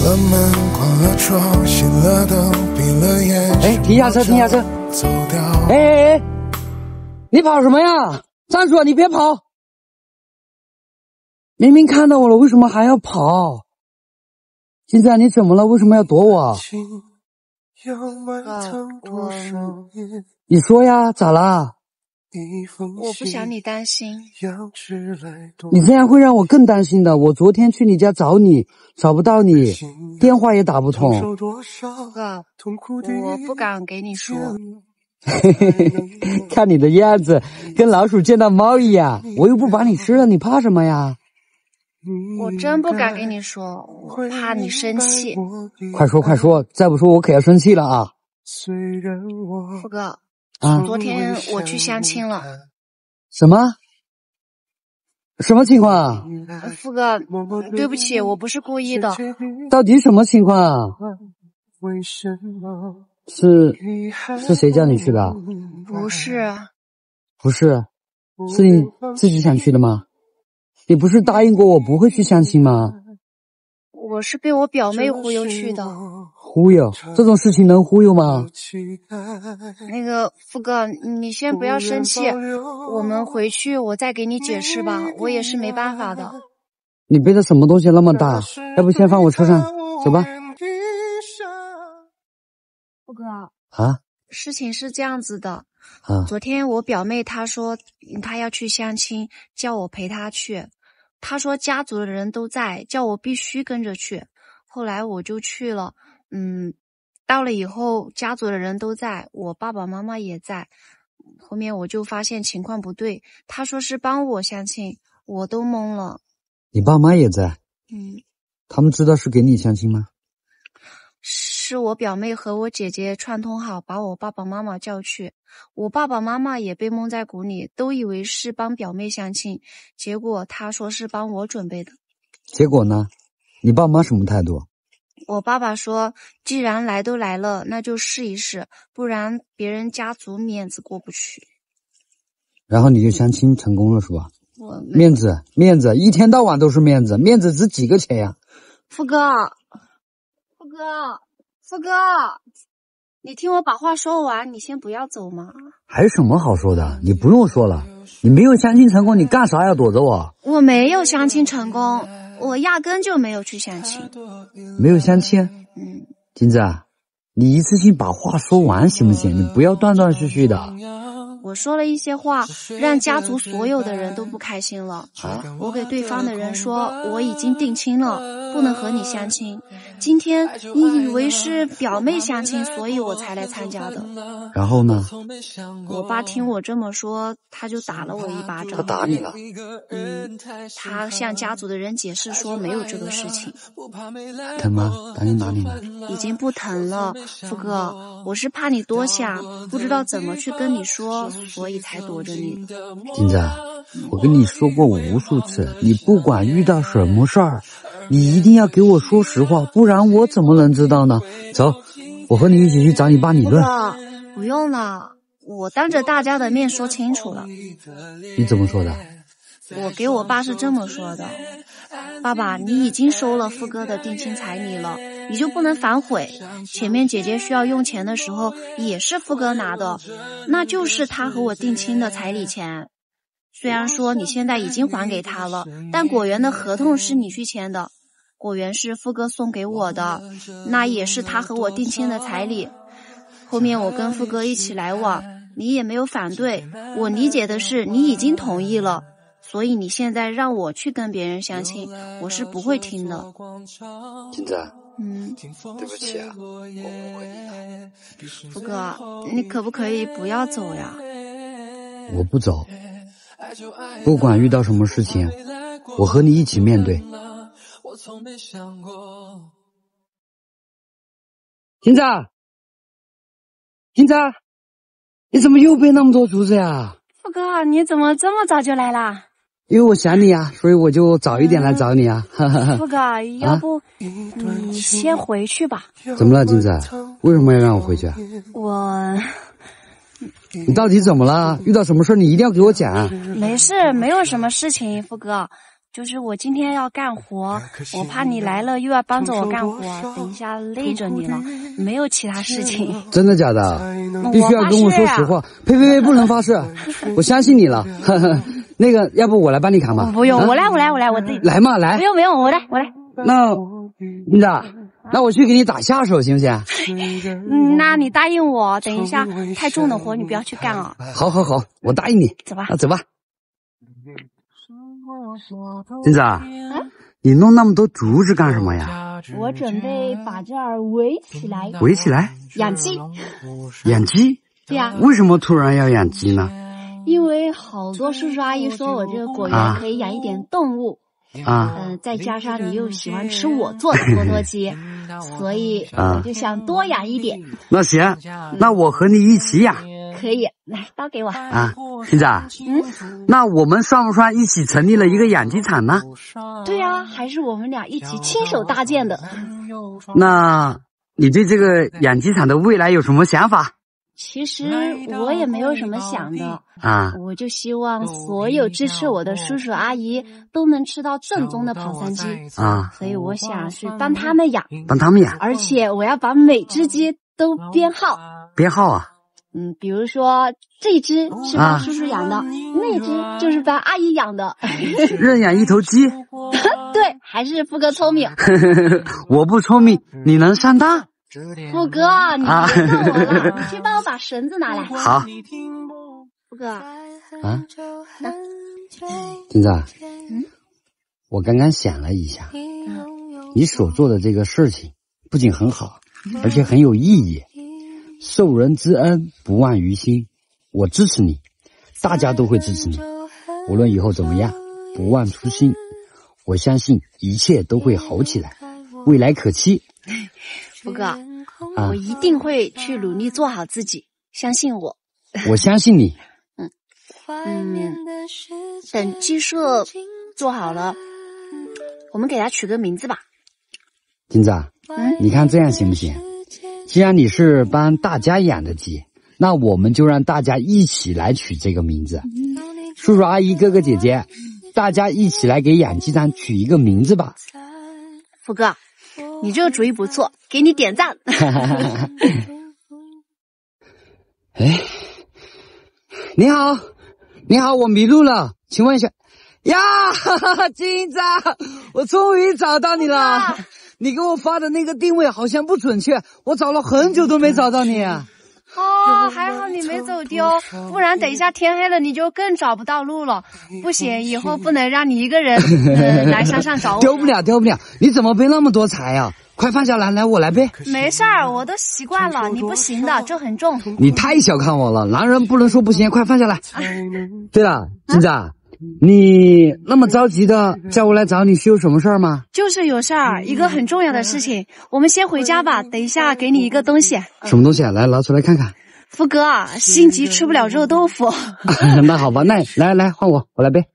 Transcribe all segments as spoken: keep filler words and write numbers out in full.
了门，关了窗，熄了灯，闭了眼。 哎，停下车，停下车！ 走掉。 哎哎哎，你跑什么呀？站住！你别跑！明明看到我了，为什么还要跑？金子，你怎么了？为什么要躲我？ 哥，我你说呀，咋啦？ 我不想你担心。 你这样会让我更担心的。我昨天去你家找你，找不到你，电话也打不通。 哥，我不敢给你说。 嘿嘿嘿，看你的样子，跟老鼠见到猫一样。我又不把你吃了，你怕什么呀？ 我真不敢跟你说，我怕你生气。 快说快说，再不说我可要生气了啊！ 富哥， 啊， 昨天我去相亲了。 什么？什么情况？ 富哥，对不起，我不是故意的。 到底什么情况？是是谁叫你去的？ 不是， 不是，是你自己想去的吗？你不是答应过我不会去相亲吗？ 我是被我表妹忽悠去的。 忽悠？这种事情能忽悠吗？ 那个富哥，你先不要生气，我们回去我再给你解释吧，我也是没办法的。 你背的什么东西那么大？要不先放我车上，走吧。 富哥啊， 事情是这样子的。 啊， 昨天我表妹她说她要去相亲，叫我陪她去。她说家族的人都在，叫我必须跟着去。后来我就去了，嗯，到了以后家族的人都在，我爸爸妈妈也在。后面我就发现情况不对，她说是帮我相亲，我都懵了。 你爸妈也在？ 嗯， 他们知道是给你相亲吗？ 是我表妹和我姐姐串通好，把我爸爸妈妈叫去。我爸爸妈妈也被蒙在鼓里，都以为是帮表妹相亲，结果他说是帮我准备的。 结果呢？你爸妈什么态度？ 我爸爸说，既然来都来了，那就试一试，不然别人家族面子过不去。 然后你就相亲成功了是吧？ 我面子，面子，一天到晚都是面子，面子值几个钱呀？ 富哥，富哥，富哥，你听我把话说完，你先不要走嘛。 还有什么好说的？你不用说了，你没有相亲成功，你干啥要躲着我？ 我没有相亲成功，我压根就没有去相亲。 没有相亲？ 嗯， 金子，你一次性把话说完行不行？你不要断断续续的。 我说了一些话，让家族所有的人都不开心了。 啊， 我给对方的人说，我已经定亲了，不能和你相亲。今天你以为是表妹相亲，所以我才来参加的。 然后呢？ 我爸听我这么说，他就打了我一巴掌。 他打你了？ 嗯，他向家族的人解释说没有这个事情。 疼吗？打你哪里了？ 已经不疼了，富哥，我是怕你多想，不知道怎么去跟你说，所以才躲着你。 金子，我跟你说过无数次，你不管遇到什么事儿，你一定要给我说实话，不然我怎么能知道呢？走，我和你一起去找你爸理论。 不用了，我当着大家的面说清楚了。 你怎么说的？ 我给我爸是这么说的，爸爸，你已经收了富哥的定亲彩礼了，你就不能反悔。前面姐姐需要用钱的时候也是富哥拿的，那就是他和我定亲的彩礼钱。虽然说你现在已经还给他了，但果园的合同是你去签的，果园是富哥送给我的，那也是他和我定亲的彩礼。后面我跟富哥一起来往，你也没有反对，我理解的是你已经同意了，所以你现在让我去跟别人相亲，我是不会听的。 金子， 嗯， 对不起啊，我误会你了。 富哥，你可不可以不要走呀？ 我不走，不管遇到什么事情，我和你一起面对。金子，金子，你怎么又背那么多竹子呀？ 富哥，你怎么这么早就来啦？ 因为我想你啊，所以我就早一点来找你啊。 富哥，要不、啊、你先回去吧。 怎么了，金子？为什么要让我回去啊？ 我…… 你到底怎么了？遇到什么事你一定要给我讲。 没事，没有什么事情，富哥。 就是我今天要干活，我怕你来了又要帮着我干活，等一下累着你了，没有其他事情。 真的假的？必须要跟我说实话。呸呸呸，不能发誓，我相信你了。呵呵，那个，要不我来帮你砍吧？ 不用，啊、我来，我来，我来，我自己来嘛，来。 不用不用，我来，我来。 那，你咋？那我去给你打下手行不行？ 嗯，那你答应我，等一下太重的活你不要去干啊。 好好好，我答应你。 走吧， 那走吧。金子啊，你弄那么多竹子干什么呀？ 我准备把这儿围起来。 围起来？ 养鸡。 养鸡？ 对呀。 为什么突然要养鸡呢？ 因为好多叔叔阿姨说我这个果园可以养一点动物。 啊， 嗯、呃，再加上你又喜欢吃我做的多多鸡，所以我就想多养一点。 那行，那我和你一起养。 可以，来刀给我啊，金子。 嗯， 那我们算不算一起成立了一个养鸡场呢？ 对啊，还是我们俩一起亲手搭建的。 那你对这个养鸡场的未来有什么想法？ 其实我也没有什么想的啊， 我就希望所有支持我的叔叔阿姨都能吃到正宗的跑三鸡啊， 所以我想是帮他们养， 帮他们养， 而且我要把每只鸡都编号。 编号啊？ 嗯，比如说这只是帮叔叔养的，啊、那只就是帮阿姨养的。 认养一头鸡？ 对，还是富哥聪明。 我不聪明，你能上当？ 富哥，你别逗我了，你去帮我把绳子拿来。 好。 富哥。啊？ 金子， 嗯， 我刚刚想了一下，嗯，你所做的这个事情不仅很好，而且很有意义。受人之恩，不忘于心。我支持你，大家都会支持你。无论以后怎么样，不忘初心。我相信一切都会好起来，未来可期。 富哥，啊，我一定会去努力做好自己，相信我。 我相信你。 嗯嗯，等鸡舍做好了，我们给它取个名字吧。 金子啊，嗯，你看这样行不行？既然你是帮大家养的鸡，那我们就让大家一起来取这个名字。嗯、叔叔阿姨哥哥姐姐，大家一起来给养鸡场取一个名字吧。 富哥，你这个主意不错，给你点赞。 哎，你好，你好，我迷路了，请问一下呀，哈哈，金子，我终于找到你了。你给我发的那个定位好像不准确，我找了很久都没找到你。 哦，还好你没走丢，不然等一下天黑了你就更找不到路了。不行，以后不能让你一个人、呃、来山上找我。 丢不了，丢不了，你怎么背那么多柴呀、啊？快放下来，来我来背。 没事儿，我都习惯了。你不行的，这很重。 你太小看我了，男人不能说不行，快放下来。啊、对了，金子。啊你那么着急的叫我来找你是有什么事儿吗？ 就是有事儿，一个很重要的事情。我们先回家吧，等一下给你一个东西。 什么东西啊？来，拿出来看看。 福哥，心急吃不了肉豆腐。 那好吧，那来来换我，我来背。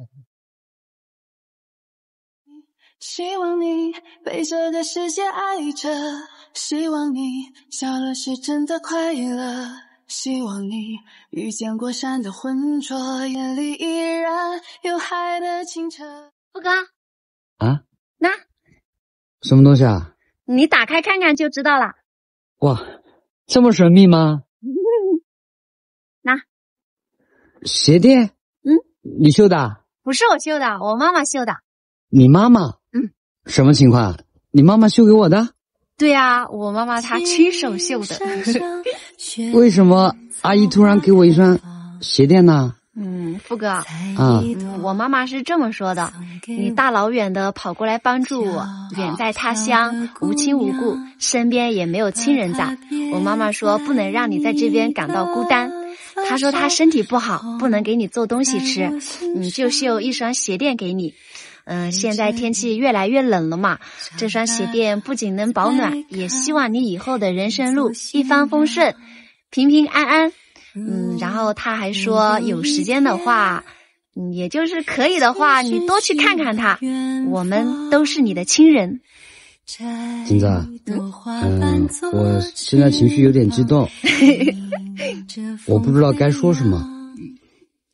希望你被这个世界爱着，希望你笑了是真的快乐。希望你遇见过山的浑浊，眼里依然有海的清澈。 富哥， 啊？ 那什么东西啊？ 你打开看看就知道了。 哇，这么神秘吗？ 那鞋垫？ 嗯， 你绣的？ 不是我绣的，我妈妈绣的。 你妈妈？ 嗯， 什么情况？你妈妈绣给我的？ 对啊，我妈妈她亲手绣的。 为什么阿姨突然给我一双鞋垫呢？ 嗯，富哥啊、 嗯，我妈妈是这么说的：你大老远的跑过来帮助我，远在他乡，无亲无故，身边也没有亲人在。我妈妈说不能让你在这边感到孤单。她说她身体不好，不能给你做东西吃，嗯，就绣一双鞋垫给你。嗯，现在天气越来越冷了嘛，这双鞋垫不仅能保暖，也希望你以后的人生路一帆风顺，平平安安。嗯，然后他还说有时间的话，嗯，也就是可以的话，你多去看看他，我们都是你的亲人。 金子，嗯，嗯，我现在情绪有点激动，我不知道该说什么。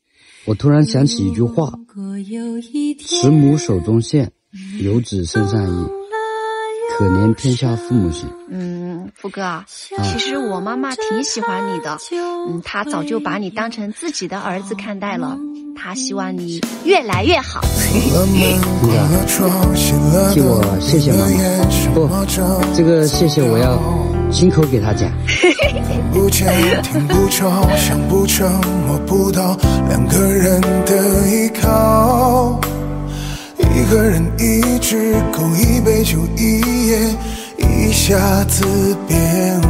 我突然想起一句话：慈母手中线，游子身上衣，可怜天下父母心。 嗯，富哥啊，其实我妈妈挺喜欢你的，嗯，她早就把你当成自己的儿子看待了，她希望你越来越好。 那个，替我谢谢妈妈。不，这个谢谢我要亲口给她讲。 不见听不着，想不成摸不到，两个人的依靠，一个人一只狗，一杯酒，一夜，一下子变